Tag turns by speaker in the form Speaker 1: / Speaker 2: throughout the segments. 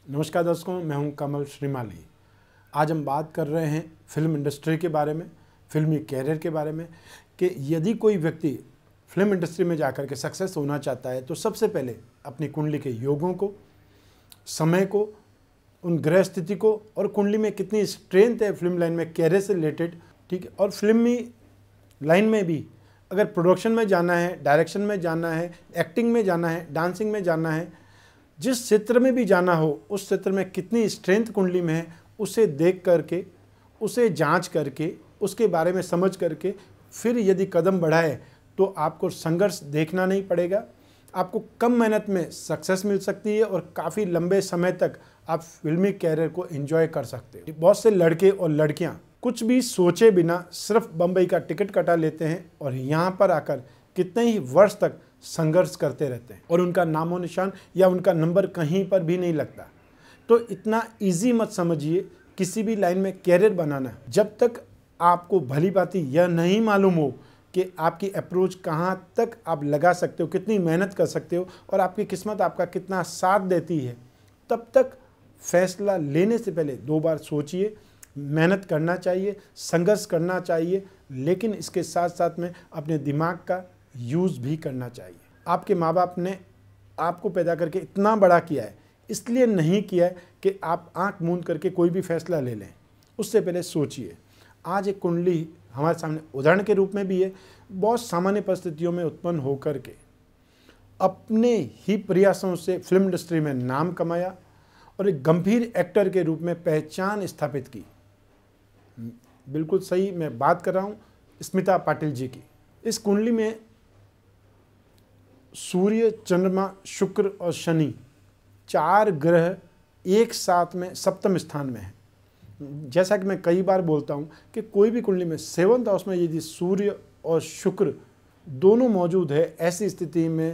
Speaker 1: नमस्कार दोस्तों, मैं हूं कमल श्रीमाली। आज हम बात कर रहे हैं फिल्म इंडस्ट्री के बारे में, फिल्मी कैरियर के बारे में कि यदि कोई व्यक्ति फिल्म इंडस्ट्री में जाकर के सक्सेस होना चाहता है तो सबसे पहले अपनी कुंडली के योगों को, समय को, उन ग्रह स्थिति को और कुंडली में कितनी स्ट्रेंथ है फिल्म लाइन में कैरियर से रिलेटेड, ठीक है। और फिल्मी लाइन में भी अगर प्रोडक्शन में जाना है, डायरेक्शन में जाना है, एक्टिंग में जाना है, डांसिंग में जाना है, जिस क्षेत्र में भी जाना हो उस क्षेत्र में कितनी स्ट्रेंथ कुंडली में है उसे देख करके, उसे जांच करके, उसके बारे में समझ करके फिर यदि कदम बढ़ाए तो आपको संघर्ष देखना नहीं पड़ेगा। आपको कम मेहनत में सक्सेस मिल सकती है और काफ़ी लंबे समय तक आप फिल्मी कैरियर को एंजॉय कर सकते हैं। बहुत से लड़के और लड़कियां कुछ भी सोचे बिना सिर्फ बम्बई का टिकट कटा लेते हैं और यहाँ पर आकर कितने ही वर्ष तक संघर्ष करते रहते हैं और उनका नामो निशान या उनका नंबर कहीं पर भी नहीं लगता। तो इतना इजी मत समझिए किसी भी लाइन में कैरियर बनाना, जब तक आपको भली भांति यह नहीं मालूम हो कि आपकी अप्रोच कहाँ तक आप लगा सकते हो, कितनी मेहनत कर सकते हो और आपकी किस्मत आपका कितना साथ देती है, तब तक फैसला लेने से पहले 2 बार सोचिए। मेहनत करना चाहिए, संघर्ष करना चाहिए, लेकिन इसके साथ साथ में अपने दिमाग का यूज़ भी करना चाहिए। आपके माँ बाप ने आपको पैदा करके इतना बड़ा किया है, इसलिए नहीं किया है कि आप आंख मूंद करके कोई भी फैसला ले लें। उससे पहले सोचिए। आज एक कुंडली हमारे सामने उदाहरण के रूप में भी है। बहुत सामान्य परिस्थितियों में उत्पन्न होकर के अपने ही प्रयासों से फिल्म इंडस्ट्री में नाम कमाया और एक गंभीर एक्टर के रूप में पहचान स्थापित की। बिल्कुल सही मैं बात कर रहा हूँ स्मिता पाटिल जी की। इस कुंडली में सूर्य, चंद्रमा, शुक्र और शनि 4 ग्रह एक साथ में सप्तम स्थान में है। जैसा कि मैं कई बार बोलता हूं कि कोई भी कुंडली में 7th हाउस में यदि सूर्य और शुक्र दोनों मौजूद है, ऐसी स्थिति में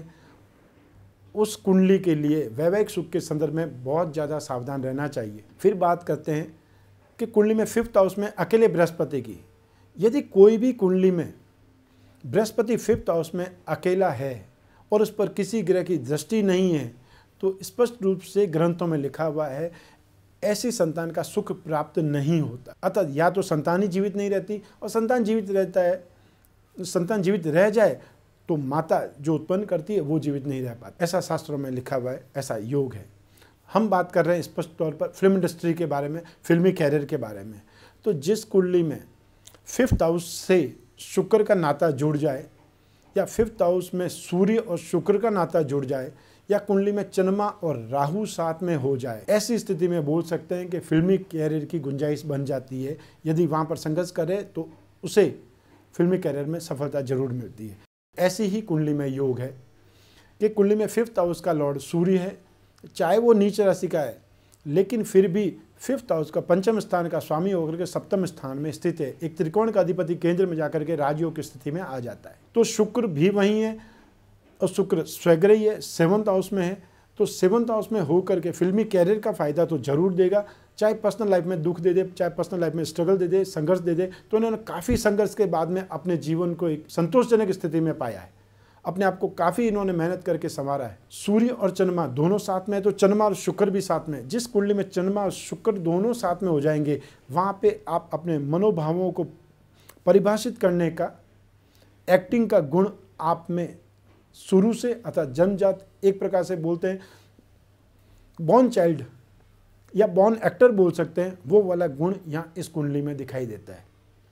Speaker 1: उस कुंडली के लिए वैवाहिक सुख के संदर्भ में बहुत ज़्यादा सावधान रहना चाहिए। फिर बात करते हैं कि कुंडली में 5th हाउस में अकेले बृहस्पति की। यदि कोई भी कुंडली में बृहस्पति 5th हाउस में अकेला है और उस पर किसी ग्रह की दृष्टि नहीं है तो स्पष्ट रूप से ग्रंथों में लिखा हुआ है ऐसी संतान का सुख प्राप्त नहीं होता। अतः या तो संतान ही जीवित नहीं रहती और संतान जीवित रहता है, संतान जीवित रह जाए तो माता जो उत्पन्न करती है वो जीवित नहीं रह पाती। ऐसा शास्त्रों में लिखा हुआ है, ऐसा योग है। हम बात कर रहे हैं स्पष्ट तौर पर फिल्म इंडस्ट्री के बारे में, फिल्मी कैरियर के बारे में। तो जिस कुंडली में 5th हाउस से शुक्र का नाता जुड़ जाए या 5th हाउस में सूर्य और शुक्र का नाता जुड़ जाए या कुंडली में चंद्रमा और राहु साथ में हो जाए, ऐसी स्थिति में बोल सकते हैं कि फिल्मी कैरियर की गुंजाइश बन जाती है। यदि वहाँ पर संघर्ष करे तो उसे फिल्मी कैरियर में सफलता जरूर मिलती है। ऐसी ही कुंडली में योग है कि कुंडली में 5th हाउस का लॉर्ड सूर्य है, चाहे वो नीच राशि का है लेकिन फिर भी 5th हाउस का पंचम स्थान का स्वामी होकर के सप्तम स्थान में स्थित है। एक त्रिकोण का अधिपति केंद्र में जाकर के राजयोग की स्थिति में आ जाता है। तो शुक्र भी वहीं है और शुक्र स्वग्रही है, 7th हाउस में है। तो 7th हाउस में होकर के फिल्मी कैरियर का फायदा तो जरूर देगा, चाहे पर्सनल लाइफ में दुख दे दे, चाहे पर्सनल लाइफ में स्ट्रगल दे दे, संघर्ष दे दे। तो उन्होंने काफ़ी संघर्ष के बाद में अपने जीवन को एक संतोषजनक स्थिति में पाया है। अपने आप को काफ़ी इन्होंने मेहनत करके संवारा है। सूर्य और चंद्रमा दोनों साथ में है तो चंद्रमा और शुक्र भी साथ में। जिस कुंडली में चंद्रमा और शुक्र दोनों साथ में हो जाएंगे वहाँ पे आप अपने मनोभावों को परिभाषित करने का, एक्टिंग का गुण आप में शुरू से अर्थात जन्मजात, एक प्रकार से बोलते हैं बॉर्न चाइल्ड या बॉर्न एक्टर बोल सकते हैं, वो वाला गुण यहाँ इस कुंडली में दिखाई देता है।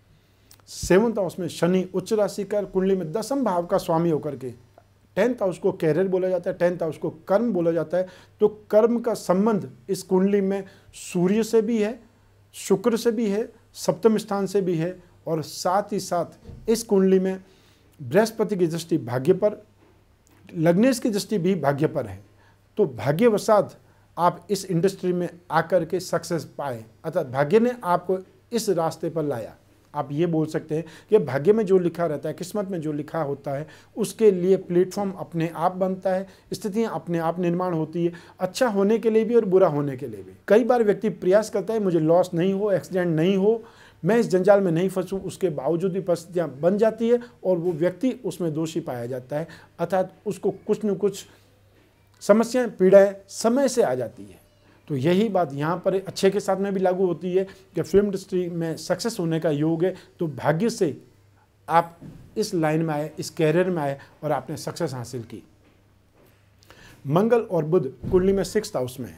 Speaker 1: 7th हाउस में शनि उच्च राशि का कुंडली में 10th भाव का स्वामी होकर के 10th हाउस को कैरियर बोला जाता है, 10th हाउस को कर्म बोला जाता है। तो कर्म का संबंध इस कुंडली में सूर्य से भी है, शुक्र से भी है, सप्तम स्थान से भी है और साथ ही साथ इस कुंडली में बृहस्पति की दृष्टि भाग्य पर, लग्नेश की दृष्टि भी भाग्य पर है। तो भाग्यवशात आप इस इंडस्ट्री में आकर के सक्सेस पाए, अर्थात भाग्य ने आपको इस रास्ते पर लाया। आप ये बोल सकते हैं कि भाग्य में जो लिखा रहता है, किस्मत में जो लिखा होता है, उसके लिए प्लेटफॉर्म अपने आप बनता है, स्थितियां अपने आप निर्माण होती है, अच्छा होने के लिए भी और बुरा होने के लिए भी। कई बार व्यक्ति प्रयास करता है मुझे लॉस नहीं हो, एक्सीडेंट नहीं हो, मैं इस जंजाल में नहीं फंसूं, उसके बावजूद भी परिस्थितियाँ बन जाती है और वो व्यक्ति उसमें दोषी पाया जाता है, अर्थात उसको कुछ न कुछ समस्याएं, पीड़ाएं समय से आ जाती है। तो यही बात यहाँ पर अच्छे के साथ में भी लागू होती है कि फिल्म इंडस्ट्री में सक्सेस होने का योग है तो भाग्य से आप इस लाइन में आए, इस कैरियर में आए और आपने सक्सेस हासिल की। मंगल और बुध कुंडली में 6th हाउस में है।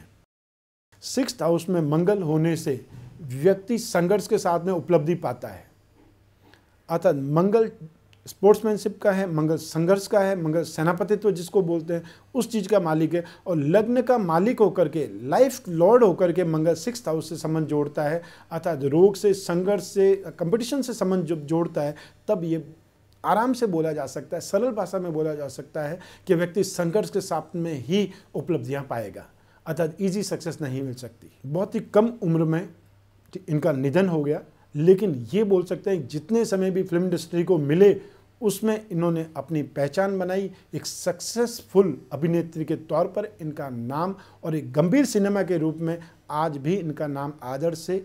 Speaker 1: 6th हाउस में मंगल होने से व्यक्ति संघर्ष के साथ में उपलब्धि पाता है, अर्थात मंगल स्पोर्ट्समैनशिप का है, मंगल संघर्ष का है, मंगल सेनापतित्व जिसको बोलते हैं उस चीज़ का मालिक है। और लग्न का मालिक होकर के, लाइफ लॉर्ड होकर के मंगल 6th हाउस से संबंध जोड़ता है, अर्थात रोग से, संघर्ष से, कंपटीशन से संबंध जब जोड़ता है तब ये आराम से बोला जा सकता है, सरल भाषा में बोला जा सकता है कि व्यक्ति संघर्ष के साथ में ही उपलब्धियाँ पाएगा, अर्थात ईजी सक्सेस नहीं मिल सकती। बहुत ही कम उम्र में इनका निधन हो गया, लेकिन ये बोल सकते हैं जितने समय भी फिल्म इंडस्ट्री को मिले उसमें इन्होंने अपनी पहचान बनाई। एक सक्सेसफुल अभिनेत्री के तौर पर इनका नाम और एक गंभीर सिनेमा के रूप में आज भी इनका नाम आदर से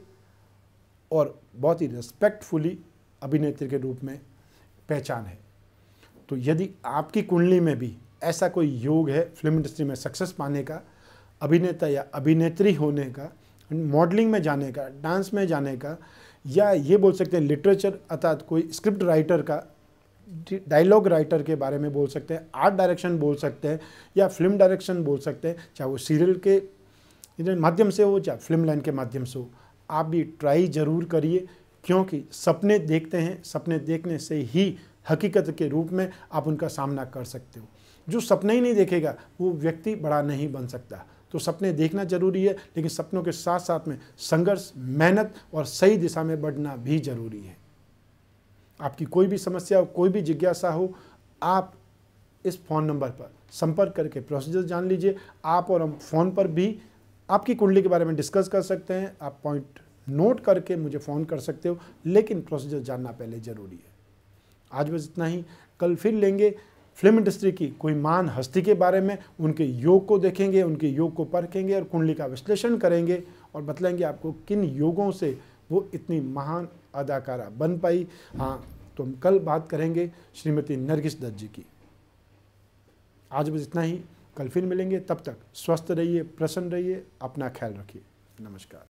Speaker 1: और बहुत ही रिस्पेक्टफुली अभिनेत्री के रूप में पहचान है। तो यदि आपकी कुंडली में भी ऐसा कोई योग है फिल्म इंडस्ट्री में सक्सेस पाने का, अभिनेता या अभिनेत्री होने का, मॉडलिंग में जाने का, डांस में जाने का, या ये बोल सकते हैं लिटरेचर अर्थात कोई स्क्रिप्ट राइटर का, डायलॉग राइटर के बारे में बोल सकते हैं, आर्ट डायरेक्शन बोल सकते हैं या फिल्म डायरेक्शन बोल सकते हैं, चाहे वो सीरियल के माध्यम से हो चाहे फिल्म लाइन के माध्यम से हो, आप भी ट्राई ज़रूर करिए, क्योंकि सपने देखते हैं, सपने देखने से ही हकीकत के रूप में आप उनका सामना कर सकते हो। जो सपने ही नहीं देखेगा वो व्यक्ति बड़ा नहीं बन सकता। तो सपने देखना जरूरी है, लेकिन सपनों के साथ साथ में संघर्ष, मेहनत और सही दिशा में बढ़ना भी जरूरी है। आपकी कोई भी समस्या हो, कोई भी जिज्ञासा हो, आप इस फ़ोन नंबर पर संपर्क करके प्रोसीजर जान लीजिए। आप और हम फ़ोन पर भी आपकी कुंडली के बारे में डिस्कस कर सकते हैं। आप पॉइंट नोट करके मुझे फ़ोन कर सकते हो, लेकिन प्रोसीजर जानना पहले ज़रूरी है। आज बस इतना ही। कल फिर लेंगे फिल्म इंडस्ट्री की कोई महान हस्ती के बारे में, उनके योग को देखेंगे, उनके योग को परखेंगे और कुंडली का विश्लेषण करेंगे और बतलाएंगे आपको किन योगों से वो इतनी महान अदाकारा बन पाई। हाँ, तो हम कल बात करेंगे श्रीमती नरगिस दत्त जी की। आज बस इतना ही। कल फिर मिलेंगे, तब तक स्वस्थ रहिए, प्रसन्न रहिए, अपना ख्याल रखिए। नमस्कार।